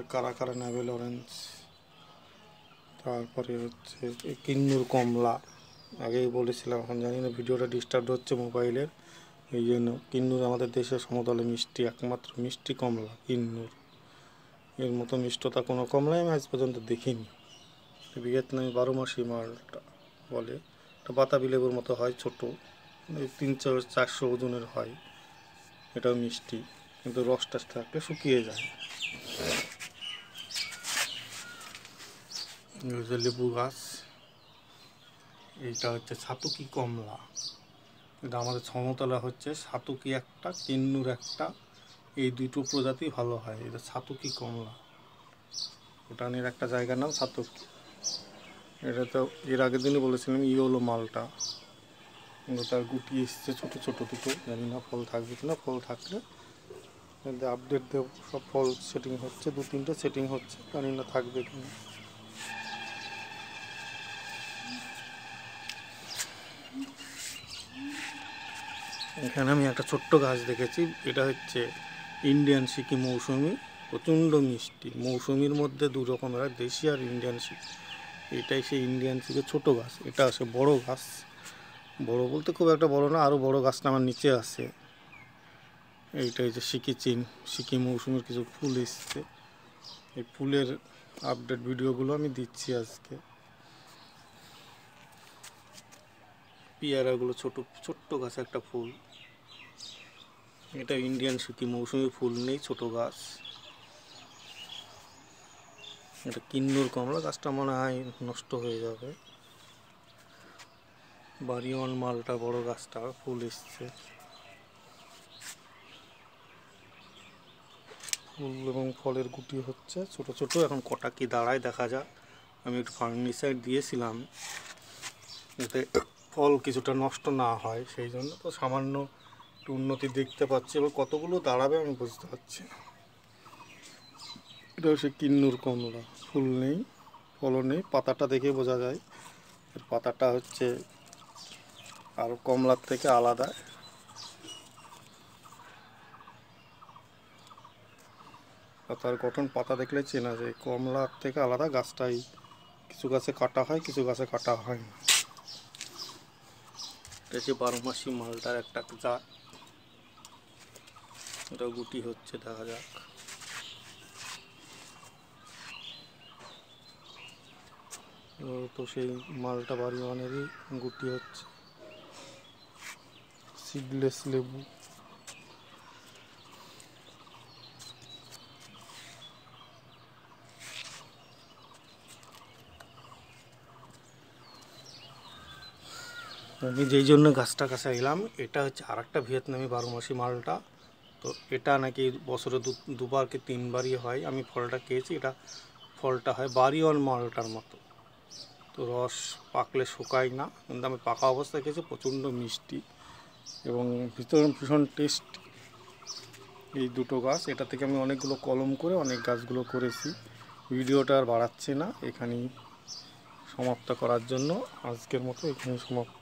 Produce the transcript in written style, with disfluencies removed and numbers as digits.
কারা কারা naval orange, তারপরে হচ্ছে কিন্নুর কমলা। আগেই বলেছিলাম, এখন জানি না ভিডিওটা ডিস্টার্ব হচ্ছে মোবাইলের, এই জন্য। কিন্নুর আমাদের দেশের সমতলে মিষ্টি, একমাত্র মিষ্টি কমলা কিন্নুর। এর মতো মিষ্টতা কোনো কমলাই আমি আজ পর্যন্ত দেখিনি। ভিয়েতনামি 12 মাসি মালটা বলে। এটা বাতাবি লেবুর মতো হয়, ছোটো, 300-400 ওজনের হয়। এটাও মিষ্টি, কিন্তু রসটা থাকলে শুকিয়ে যায়। লেবু গাছ, এইটা হচ্ছে সাতুকি কমলা। এটা আমাদের সমতলা হচ্ছে সাতুকি একটা, কিন্নুর একটা, এই দুটো প্রজাতি ভালো হয়। এটা সাতুকি কমলা, ভুটানের একটা জায়গার নাম সাতুকি। এটা তো এর আগের দিনই বলেছিলাম ইয়োলো মালটা, কিন্তু তার গুটি এসছে ছোটো ছোটো দুটো, জানি না ফল থাকবে কিনা। ফল থাকলে আপডেট দেব। সব ফল সেটিং হচ্ছে, 2-3টে সেটিং হচ্ছে, জানি না থাকবে কিনা। এখানে আমি একটা ছোট্ট গাছ দেখেছি, এটা হচ্ছে ইন্ডিয়ান সিকি মৌসুমি, প্রচণ্ড মিষ্টি। মৌসুমির মধ্যে দু রকমের, দেশি আর ইন্ডিয়ান সিকি। এটাই সেই ইন্ডিয়ান সিকি ছোটো গাছ, এটা আছে বড় গাছ। বড় বলতে খুব একটা বড় না, আরও বড় গাছটা আমার নিচে আছে। এইটাই যে সিকি মৌসুমির কিছু ফুল এসছে। এই ফুলের আপডেট ভিডিওগুলো আমি দিচ্ছি আজকে। পেয়ারাগুলো ছোট্ট গাছে একটা ফুল, এটা ইন্ডিয়ান সিকি মৌসুমি, ফুল নেই, ছোট গাছ। এটা কিন্নুর কমলা, গাছটা মনে হয় নষ্ট হয়ে যাবে। বাড়িওয়ান মালটা বড় গাছটা, ফুল এসছে। ফুল এবং ফলের গুটি হচ্ছে ছোট ছোট, এখন কটা কি দাঁড়ায় দেখা যাক। আমি একটু ফার্নিসাইড দিয়েছিলাম যাতে ফল কিছুটা নষ্ট না হয়, সেই জন্য তো সামান্য একটু উন্নতি দেখতে পাচ্ছি। এবার কতগুলো দাঁড়াবে আমি বুঝতে পারছি না। এটা হচ্ছে কিন্নুর কমলা, ফুল নেই, ফলও নেই, পাতাটা দেখে বোঝা যায়। এর পাতাটা হচ্ছে আর কমলার থেকে আলাদা। পাতার গঠন, পাতা দেখলে চেনা যায় কমলার থেকে আলাদা। গাছটাই কিছু গাছে কাটা হয়, কিছু গাছে কাটা হয় না। এটা হচ্ছে 12 মাসি মালটার একটা জাত, এটা গুটি হচ্ছে, দেখা যাক। তো সেই মালটা বাড়িওয়ানেরই গুটি হচ্ছে। সিডলেস লেবু, আমি যেই জন্য গাছটা কাছে এলাম, এটা হচ্ছে আর একটা ভিয়েতনামি 12 মাসি মালটা। তো এটা নাকি বছরে দুবার কি 3বারই হয়। আমি ফলটা খেয়েছি, এটা ফলটা হয় বাড়িওয়ান মালটার মতো। তো রস পাকলে শুকায় না, কিন্তু আমি পাকা অবস্থায় খেয়েছি, প্রচণ্ড মিষ্টি এবং ভীষণ টেস্ট। এই দুটো গাছ, এটা থেকে আমি অনেকগুলো কলম করে অনেক গাছগুলো করেছি। ভিডিওটা আর বাড়াচ্ছি না, এখানেই সমাপ্ত করার জন্য আজকের মতো এখানেই সমাপ্ত।